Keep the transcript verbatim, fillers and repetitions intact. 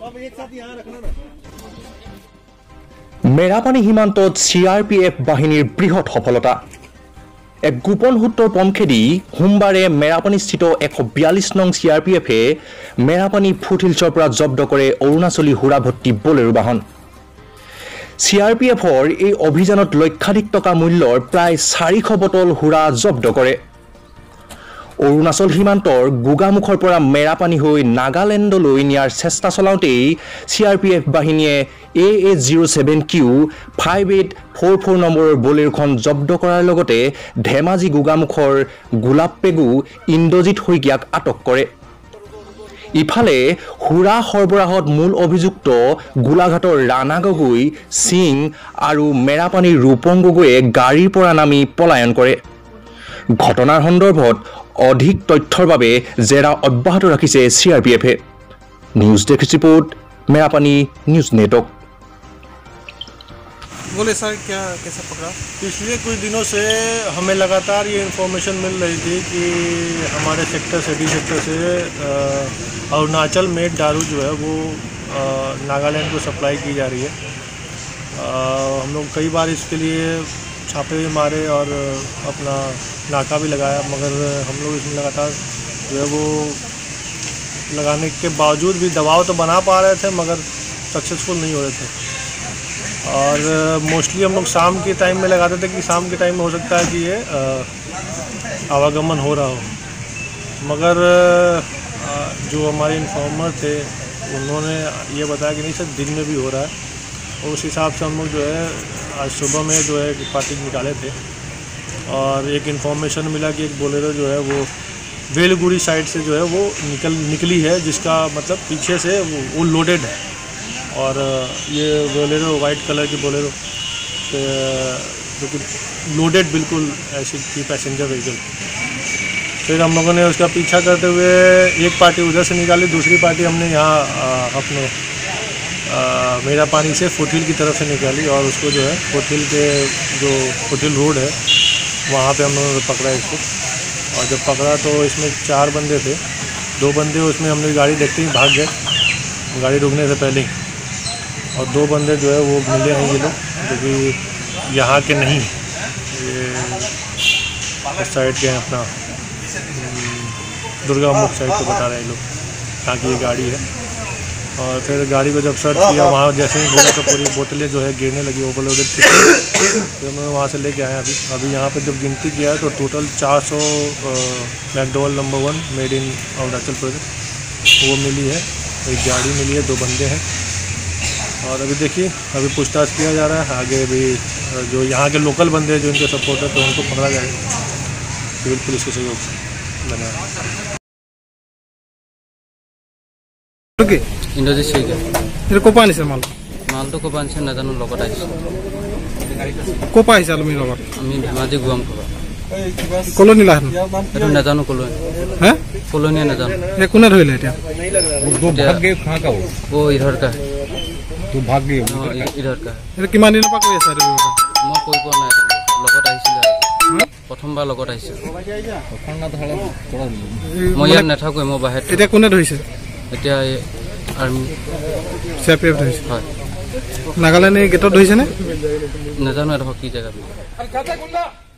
মেৰাপানী সীমান্তত চি R P F বাহিনীৰ বৃহৎ সফলতা। এক গোপন সূত্ৰৰ পমখেদি সোমবাৰে মেৰাপানীস্থিত এশ বিয়াল্লিছ নং চি আৰ পি এফে মেৰাপানী ফুটহিলছৰ পৰা জব্দ কৰে অৰুণাচলী সুৰা ভৰ্তি বলেৰো বাহন। চি আৰ পি এফৰ এই অভিযানত লক্ষাধিক টকা মূল্যৰ প্ৰায় চাৰিশ বটল সুৰা জব্দ কৰে। অৰুণাচল সীমান্তৰ গোগামুখৰ পৰা মেৰাপানী হৈ নাগালেণ্ডলৈ নিয়াৰ চেষ্টা চলাওঁতেই চি আৰ পি এফ বাহিনীয়ে A A zero' seven Q five eight four four নম্বৰৰ বলেৰোখন জব্দ কৰাৰ লগতে ধেমাজি গোগামুখৰ গোলাপপেগু ইন্দ্ৰজিৎ শইকীয়াক আটক কৰে। ইফালে সুৰা সৰবৰাহত মূল অভিযুক্ত গোলাঘাটৰ ৰাণা গগৈ, সিং আৰু মেৰাপানীৰ ৰূপং গগৈয়ে গাড়ীৰ পৰা নামি পলায়ন কৰে। ঘটনাৰ সন্দৰ্ভত অধিক তথ্যৰ বাবে জেৰা অব্যাহত ৰাখিছে চি আৰ পি এফে। নিউজ ডেস্ক ৰিপোৰ্ট, मेरापानी न्यूज नेटवर्क। बोले सर क्या कैसे पकड़ा? पिछले कुछ दिनों से हमें लगातार ये इन्फॉर्मेशन मिल रही थी कि हमारे सेक्टर सिटी सेक्टर से अरुणाचल में दारू जो है वो नागालैंड को सप्लाई की जा रही है। आ, हम लोग कई बार इसके लिए छापे भी मारे और अपना नाका भी लगाया, मगर हम लोग इसमें लगातार जो है वो लगाने के बावजूद भी दबाव तो बना पा रहे थे मगर सक्सेसफुल नहीं हो रहे थे। और मोस्टली हम लोग शाम के टाइम में लगाते थे कि शाम के टाइम में हो सकता है कि ये आवागमन हो रहा हो, मगर जो हमारे इन्फॉर्मर थे उन्होंने ये बताया कि नहीं सर दिन में भी हो रहा है। और उस हिसाब से हम लोग जो है आज सुबह में जो है पार्टी निकाले थे और एक इन्फॉर्मेशन मिला कि एक बोलेरो जो है वो बेलगुड़ी साइड से जो है वो निकल निकली है, जिसका मतलब पीछे से वो, वो लोडेड है। और ये बोलेरो वाइट कलर की बोलेरो जो कि लोडेड बिल्कुल ऐसी थी पैसेंजर व्हीकल। फिर हम लोगों ने उसका पीछा करते हुए एक पार्टी उधर से निकाली, दूसरी पार्टी हमने यहाँ अपने मेरापानी से फुटहिल की तरफ से निकाली और उसको जो है फुटहिल के जो फुटहिल रोड है वहाँ पे हम लोगों ने पकड़ा इसको। और जब पकड़ा तो इसमें चार बंदे थे, दो बंदे उसमें हमने गाड़ी देखते ही भाग गए गाड़ी रुकने से पहले ही, और दो बंदे जो है वो मिले नहीं ये लोग, क्योंकि यहाँ के नहीं, ये इस साइड के हैं, अपना दुर्गामुख साइड को बता रहे हैं लोग यहाँ की ये गाड़ी है। और फिर गाड़ी को जब सर्च किया वहाँ जैसे ही बोला तो पूरी बोतलें जो है गिरने लगी ओवरलोडेड थी। तो मैं वहाँ से लेके आया अभी अभी यहाँ पे जब गिनती किया है तो टोटल चार सौ McDowell number one made in Arunachal Pradesh वो मिली है, एक गाड़ी मिली है, दो बंदे हैं। और अभी देखिए अभी पूछताछ किया जा रहा है, आगे भी जो यहाँ के लोकल बंदे हैं जो इनके सपोर्टर तो उनको पकड़ा जाएगा सिविल पुलिस के सहयोग से। धन्यवाद। ইন্দ্ৰজিৎ শইকীয়া। এটা কোপা আনিছে মাল? মালটো কোপা আনিছে নাজানো, লগত আহিছে। কোপা আহিছে তুমি লগত? আমি ধেমাজি গুৱাম কোপা। কলনি লাহন? এইটো নাজানো কলনি। হে? কলনি নাজানো। এ কোনে ধৰিলে এতিয়া? दो भाग गए कहाँ का वो? वो इधर का है। तू भाग गई? हाँ इधर का है। এটা কিমান দিনৰ পৰা কৰি আছে এইটো? মই কৈ পোৱা নাই, লগত আহিছিলে। প্ৰথমবাৰ লগত আহিছে। মই ইয়াত নাথাকোঁ, মই বাহিৰত। এতিয়া কোনে ধৰিছে? এতিয়া army C R P F ধৰিছে। হয়। নাগালেণ্ড এই গেটত ধৰিছে নে? নাজানো এডোখৰ কি জেগা।